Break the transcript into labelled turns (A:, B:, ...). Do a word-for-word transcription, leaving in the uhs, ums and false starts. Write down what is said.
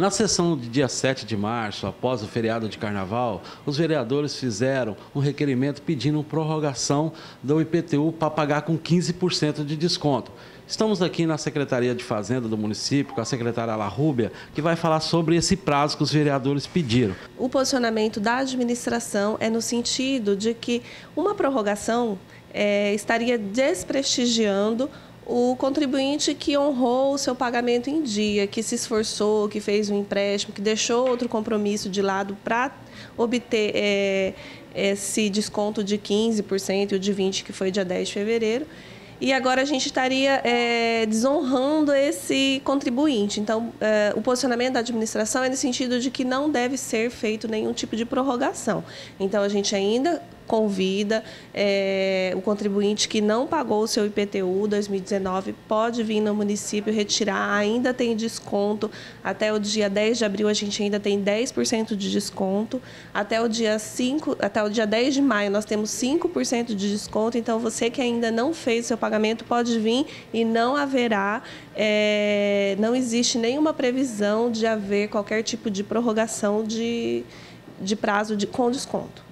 A: Na sessão de dia sete de março, após o feriado de carnaval, os vereadores fizeram um requerimento pedindo prorrogação do I P T U para pagar com quinze por cento de desconto. Estamos aqui na Secretaria de Fazenda do município, com a secretária La Rúbia, que vai falar sobre esse prazo que os vereadores pediram.
B: O posicionamento da administração é no sentido de que uma prorrogação é, estaria desprestigiando o contribuinte que honrou o seu pagamento em dia, que se esforçou, que fez um empréstimo, que deixou outro compromisso de lado para obter é, esse desconto de quinze por cento e o de vinte por cento que foi dia dez de fevereiro. E agora a gente estaria é, desonrando esse contribuinte. Então, é, o posicionamento da administração é no sentido de que não deve ser feito nenhum tipo de prorrogação. Então, a gente ainda convida é, o contribuinte que não pagou o seu I P T U dois mil e dezenove, pode vir no município retirar, ainda tem desconto. Até o dia dez de abril a gente ainda tem dez por cento de desconto. Até o dia cinco, até o dia dez de maio nós temos cinco por cento de desconto. Então, você que ainda não fez o seu pagamento pode vir e não haverá, é, não existe nenhuma previsão de haver qualquer tipo de prorrogação de, de prazo de, com desconto.